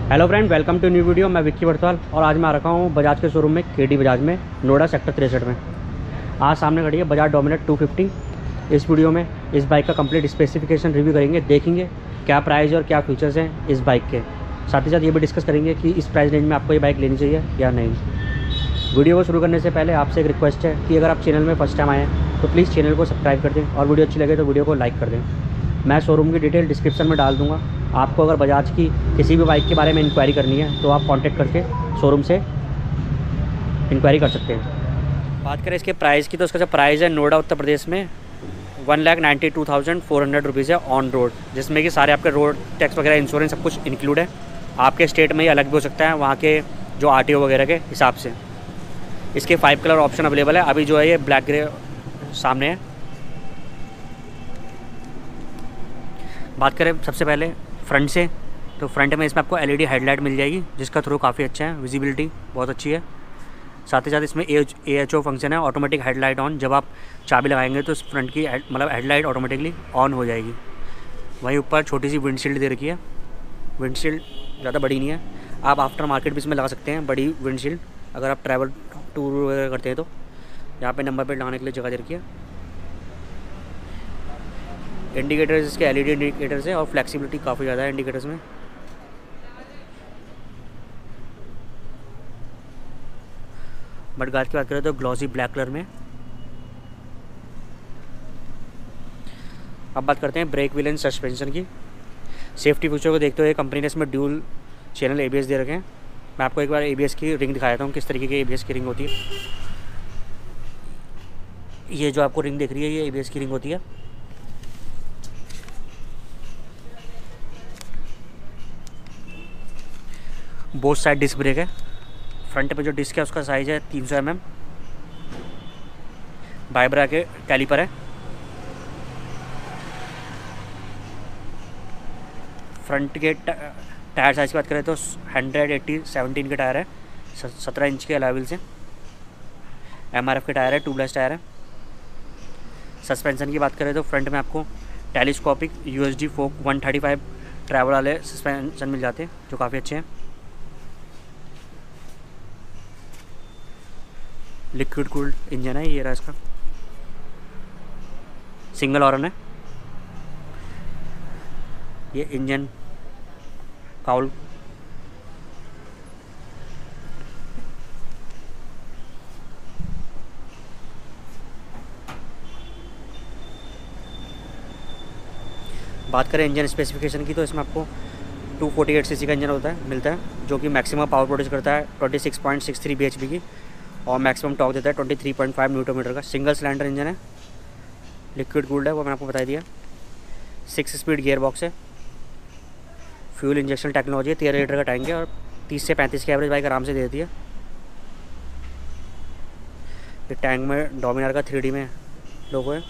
Hello friend, welcome to new video. मैं विक्की बरसाल और आज मैं आ रखा हूँ बजाज के शोरूम में, केडी बजाज में, नोएडा सेक्टर 63 में। आज सामने खड़ी है बजाज डोमिनेट 250। इस वीडियो में इस बाइक का कंप्लीट स्पेसिफिकेशन रिव्यू करेंगे, देखेंगे क्या प्राइस और क्या फीचर्स हैं इस बाइक के। साथ ही साथ ये भी डिस्कस करेंगे कि इस प्राइस रेंज में आपको ये बाइक लेनी चाहिए या नहीं। वीडियो को शुरू करने से पहले आपसे एक रिक्वेस्ट है कि अगर आप चैनल में फर्स्ट टाइम आए हैं तो प्लीज़ चैनल को सब्सक्राइब कर दें और वीडियो अच्छी लगे तो वीडियो को लाइक कर दें। मैं शोरूम की डिटेल डिस्क्रिप्शन में डाल दूँगा। आपको अगर बजाज की किसी भी बाइक के बारे में इंक्वायरी करनी है तो आप कांटेक्ट करके शोरूम से इंक्वायरी कर सकते हैं। बात करें इसके प्राइस की तो इसका जो प्राइस है नोएडा उत्तर प्रदेश में 1,92,400 रुपीज़ है ऑन रोड, जिसमें कि सारे आपके रोड टैक्स वगैरह, इंश्योरेंस सब कुछ इंक्लूड है। आपके स्टेट में ही अलग भी हो सकता है वहाँ के जो RTO वगैरह के हिसाब से। इसके 5 कलर ऑप्शन अवेलेबल है। अभी जो है ये ब्लैक ग्रे सामने है। बात करें सबसे पहले फ्रंट से, तो फ्रंट में इसमें आपको LED हेडलाइट मिल जाएगी, जिसका थ्रू काफ़ी अच्छा है, विजिबिलिटी बहुत अच्छी है। साथ ही साथ इसमें AHO फंक्शन है, ऑटोमेटिक हेडलाइट ऑन। जब आप चाबी लगाएंगे तो फ्रंट की मतलब हेडलाइट ऑटोमेटिकली ऑन हो जाएगी। वहीं ऊपर छोटी सी विंडशील्ड दे रखी है। विंडशील्ड ज़्यादा बड़ी नहीं है, आप आफ्टर मार्केट भी इसमें लगा सकते हैं बड़ी विंडशील्ड अगर आप ट्रैवल टूर वगैरह करते हैं तो। यहाँ पे नंबर प्लेट लगाने के लिए जगह दे रखी है। इंडिकेटर्स इसके LED इंडिकेटर्स है और फ्लेक्सिबिलिटी काफ़ी ज़्यादा है इंडिकेटर्स में। मडगार्ड की बात करें तो ग्लॉसी ब्लैक कलर में। अब बात करते हैं ब्रेक व्हील एंड सस्पेंशन की। सेफ्टी फीचर को देखते हुए कंपनी ने इसमें ड्यूल चैनल ABS दे रखे हैं। मैं आपको एक बार ABS की रिंग दिखा देता हूँ, किस तरीके की ABS की रिंग होती है। ये जो आपको रिंग दिख रही है ये ABS की रिंग होती है। बोथ साइड डिस्क ब्रेक है। फ्रंट पे जो डिस्क है उसका साइज़ है 300 mm। वाइब्रा के कैलिपर है। फ्रंट के टायर साइज़ की बात करें तो 180/17 के टायर है, 17 इंच के अलॉय से। MRF के टायर है, ट्यूबलेस टायर है। सस्पेंशन की बात करें तो फ्रंट में आपको टेलीस्कोपिक USD फोक 135 ट्रैवल वाले सस्पेंशन मिल जाते हैं, जो काफ़ी अच्छे हैं। लिक्विड कूल्ड इंजन है, ये रहा इसका, सिंगल हॉर्न है। ये इंजन काउल बात करें इंजन स्पेसिफिकेशन की तो इसमें आपको 248 cc का इंजन मिलता है, जो कि मैक्सिमम पावर प्रोड्यूस करता है 26.63 bhp की, और मैक्सिमम टॉर्क देता है 23.5 न्यूटन मीटर का। सिंगल सिलेंडर इंजन है, लिक्विड कूल्ड है, वो मैंने आपको बता दिया। 6 स्पीड गियर बॉक्स है। फ्यूल इंजेक्शन टेक्नोलॉजी है। 13 लीटर का टैंक है और 30 से 35 की एवरेज बाइक आराम से दे देती है। ये टैंक में डोमिनार का 3D में लोगो है।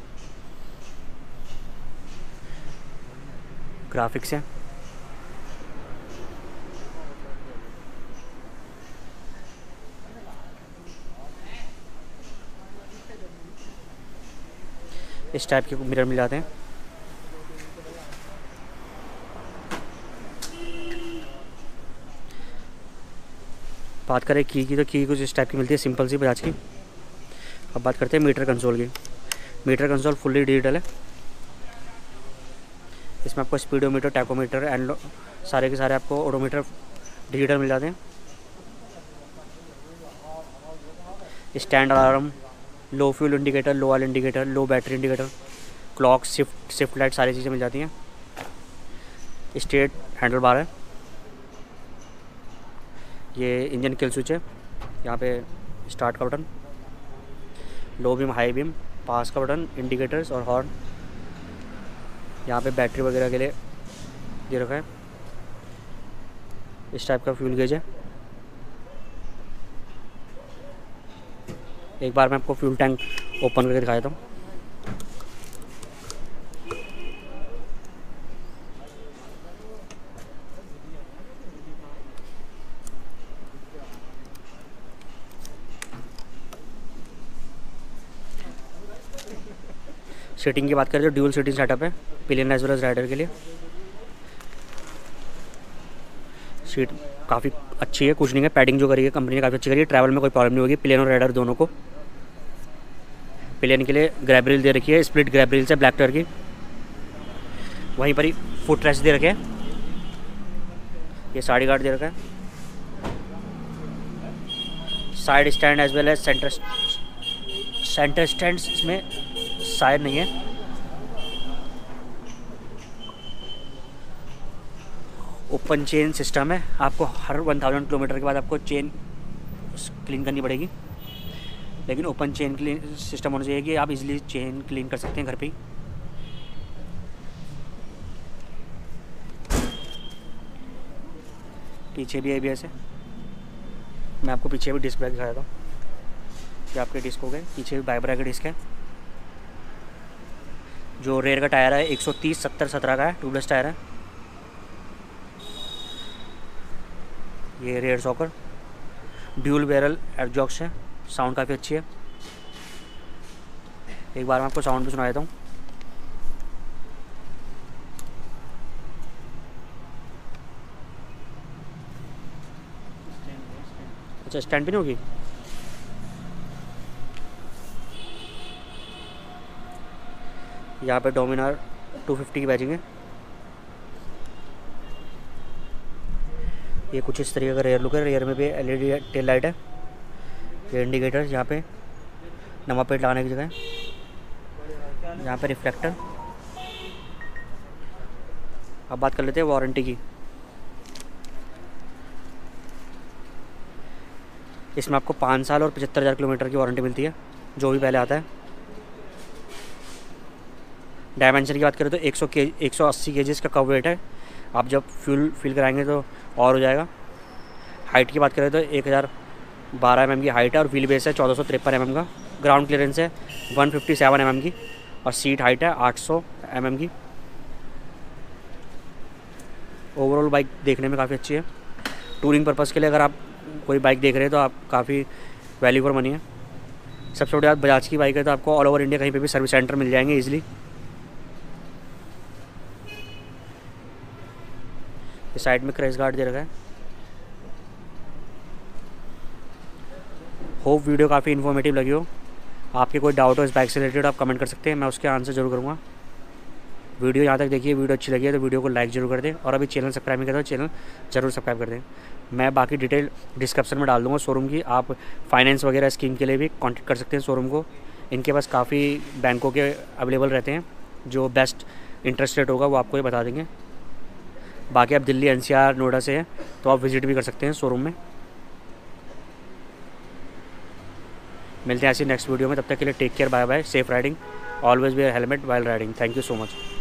ग्राफिक्स है। इस टाइप के मिरर मिल जाते हैं। बात करें की तो की कुछ इस टाइप की मिलती है, सिंपल सी बजाज की। अब बात करते हैं मीटर कंसोल की। मीटर कंसोल फुल्ली डिजिटल है। इसमें आपको स्पीडोमीटर, टैकोमीटर एंड सारे के सारे आपको ओडोमीटर डिजिटल मिल जाते हैं। Stand alarm, low fuel indicator, low oil indicator, low battery indicator, clock, shift light, सारी चीज़ें मिल जाती हैं। स्ट्रेट हैंडल बार है। ये इंजन किल स्विच है। यहाँ पे स्टार्ट का button, low beam, high beam, pass का बटन, इंडिकेटर्स और हॉर्न। यहाँ पे बैटरी वगैरह के लिए दे रखा है। इस टाइप का फ्यूल गेज है। एक बार मैं आपको फ्यूल टैंक ओपन करके दिखा देता हूँ। सीटिंग की बात करें तो ड्यूल सीटिंग सेटअप है, pillion as well as rider के लिए। सीट काफ़ी अच्छी है, कुछ नहीं है। पैडिंग जो करी है कंपनी ने काफ़ी अच्छी करी है। ट्रैवल में कोई प्रॉब्लम नहीं होगी। प्लेन और रेडर दोनों को। प्लेन के लिए ग्रैब रिल दे रखी है, स्प्लिट ग्रैब रिल से ब्लैक कलर की। वहीं पर ही फुट रेस्ट दे रखे हैं। ये साइड गार्ड दे रखा है। Side stand as well as centre stand इसमें साइड नहीं है। ओपन चेन सिस्टम है। आपको हर 1000 किलोमीटर के बाद आपको चेन क्लीन करनी पड़ेगी, लेकिन ओपन चेन क्लीन सिस्टम होना चाहिए कि आप इजीली चेन क्लीन कर सकते हैं घर पे ही। पीछे भी ABS है। मैं आपको पीछे भी डिस्क ब्रेक दिखाया था। ये आपके डिस्क हो गए। पीछे भी बाइब्रा का डिस्क है। जो रेयर का टायर है 130/70/17 का है, ट्यूबलेस टायर है। ये rear shocker dual barrel exhaust है। साउंड काफ़ी अच्छी है। एक बार मैं आपको साउंड भी सुना देता हूँ। अच्छा, स्टैंड भी नहीं होगी। यहाँ पे डोमिनार 250 की बैजिंग है। ये कुछ इस तरीके का रेयर लुक है। रेयर में भी LED टेल लाइट है। ये इंडिकेटर, यहाँ पे नंबर प्लेट लगाने की जगह है। यहाँ पे रिफ्लेक्टर। अब बात कर लेते हैं वारंटी की। इसमें आपको 5 साल और 75,000 किलोमीटर की वारंटी मिलती है, जो भी पहले आता है। डायमेंशन की बात करें तो 180 kg का कव वेट है। आप जब फ्यूल फिल कराएंगे तो और हो जाएगा। हाइट की बात करें तो 1012 mm की हाइट है और व्हील बेस है 1453 mm का। ग्राउंड क्लियरेंस है 157 mm की और सीट हाइट है 800 mm की। ओवरऑल बाइक देखने में काफ़ी अच्छी है। टूरिंग पर्पज़ के लिए अगर आप कोई बाइक देख रहे हैं तो आप काफ़ी वैल्यू फॉर मनी है। सबसे बड़ी बात, बजाज की बाइक है तो आपको ऑल ओवर इंडिया कहीं पे भी सर्विस सेंटर मिल जाएंगे ईजिली। इस साइड में क्रैश गार्ड दे रखा है। होप वीडियो काफ़ी इन्फॉर्मेटिव लगी हो। आपके कोई डाउट हो इस बाइक से रिलेटेड आप कमेंट कर सकते हैं, मैं उसके आंसर जरूर करूँगा। वीडियो यहाँ तक देखिए, वीडियो अच्छी लगी है तो वीडियो को लाइक जरूर कर दें और अभी चैनल सब्सक्राइब नहीं करते तो चैनल जरूर सब्सक्राइब कर दें। मैं बाकी डिटेल डिस्क्रिप्शन में डाल दूँगा शोरूम की। आप फाइनेंस वगैरह स्कीम के लिए भी कॉन्टैक्ट कर सकते हैं शोरूम को। इनके पास काफ़ी बैंकों के अवेलेबल रहते हैं, जो बेस्ट इंटरेस्ट रेट होगा वो आपको ये बता देंगे। बाकी आप दिल्ली NCR नोएडा से हैं तो आप विजिट भी कर सकते हैं शोरूम में। मिलते हैं ऐसी नेक्स्ट वीडियो में। तब तक के लिए take care, bye bye, safe riding, always wear helmet while riding. Thank you so much.